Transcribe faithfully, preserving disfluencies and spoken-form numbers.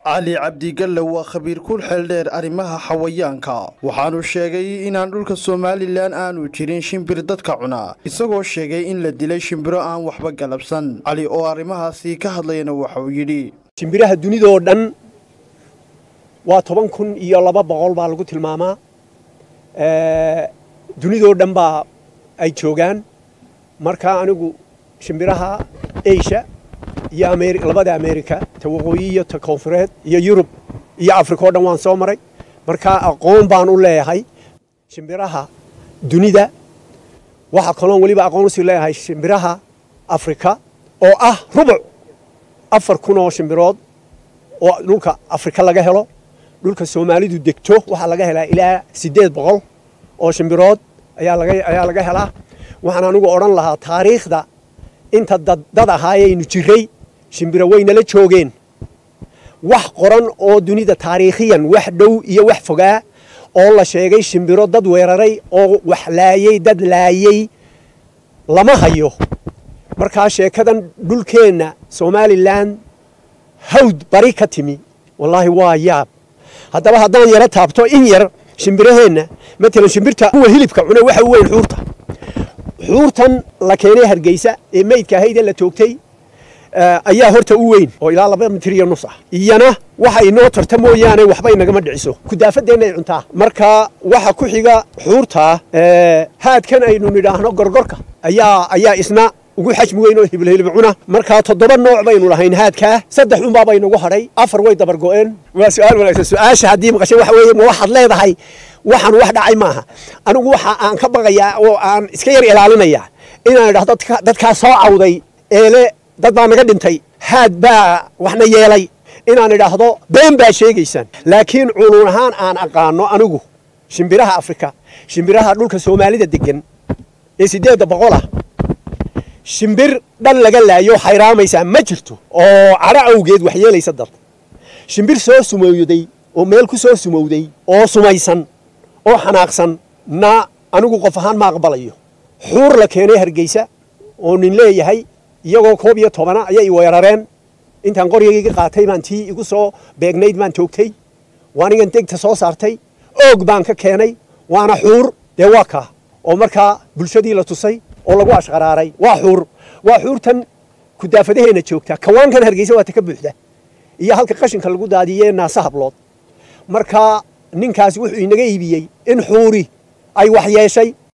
علي عبدي قال وخبير كل حلدير أرمها حويانكا وحانو الشيغي إنان دولك الصوماليلان آنو جيرين شمبير دادك عنا إساقو الشيغي إن لديلي شمبيرو آن وحبا قلبسان علي أو أرمها سي كهدلين وحو يدي شمبيرها الدنيا دور دان وطبان كن إيا لبا بغول بالغو تلماما دنيا دور دان با أي جوغان marka anigu shimbiraha Asia iyo America labada America tawaqooyiga ta koonfureed iyo Europe iyo Africa oo dhan waan soo maray marka aqoon baan u leeyahay shimbiraha dunida waxa kaloon waliba aqoon u leeyahay shimbiraha Africa oo ah rubuc afar kun oo shimbirood oo dhulka Africa laga helo dhulka Soomaalidu degto waxa laga helaa ilaa sideed boqol oo shimbirood ayaa laga ayaa laga helaa waxaan anigu oran lahaa taariikhda inta dad ahaayeen jiray shimbira weyna la joogeen wax qoran oo dunida taariikhiyan wax dhow iyo wax fogaa oo la sheegay shimbiro dad weeraray oo wax laayay dad laayay lama hayo marka sheekadan dhulkeena Somaliland hawd bari ka timi wallahi waa yaab hadaba hadaan yara taabto in yar shimbiraheena mesela shimbirta kuwa hilibka cuna waxa weyn xuurta xuurtan la keenay Hargeysa ee meydka hayda la toogtay ayaa horta u weyn oo ilaa laba mitir iyo nus ah iyana waxa inoo tartamooyaan waxba inagama dhiciso ku daafadeena ay cuntaa marka waxa ku xiga xuurta ee haadkan aynu nidhaahno gorgorka ayaa ayaa isna ugu xajmi weyn oo hibil hilib cuna marka toddoba nooc baynu lahayn haadka saddex un baa baynu ugu haray afar way dabar go'een waa su'aal wanaagsan su'aasha hadii maqashay waxa weeye ma waxaad leedahay waxaan wax dhacay maaha anigu waxa aan ka baqayaa oo aan iska yar ilaalinaya inaan idhaahdo dadka dadka soo cawday eele dad baa naga dhintay haad baa waxna yeelay inaan idhaahdo been baa sheegaysan laakiin culuun ahaan aan aqaano anigu shimbiraha Afrika shimbiraha dhulka Soomaalida degan ee sideed boqol ah shimbir dhan laga laayo xayraamaysa ma jirto oo cara awgeed wax yeelaysa dad shimbir soo sumowday oo meel ku soo sumowday oo sumaysan oo xanaaqsan na anigu qof ahaan ma aqbalayo xuur la keenay Hargeysa oo nin leeyahay iyagoo koob iyo toban ayay weerareen intaan qorigayga qaatay baan tii igu soo beegnayd baan toogtay waanigan degta soo saartay oog baan ka keenay waana xuur de waa ka oo marka bulshadii la tusay oo lagu ashqaraaray waa xuur waa xuurtan ku daafadaheena joogta kawaankan Hargeysa waa ka buuxda iyo halka qashinka lagu daadiyay naasa hablood marka ninkaas wuxuu inaga iibiyay in xuuri ay wax yeeshay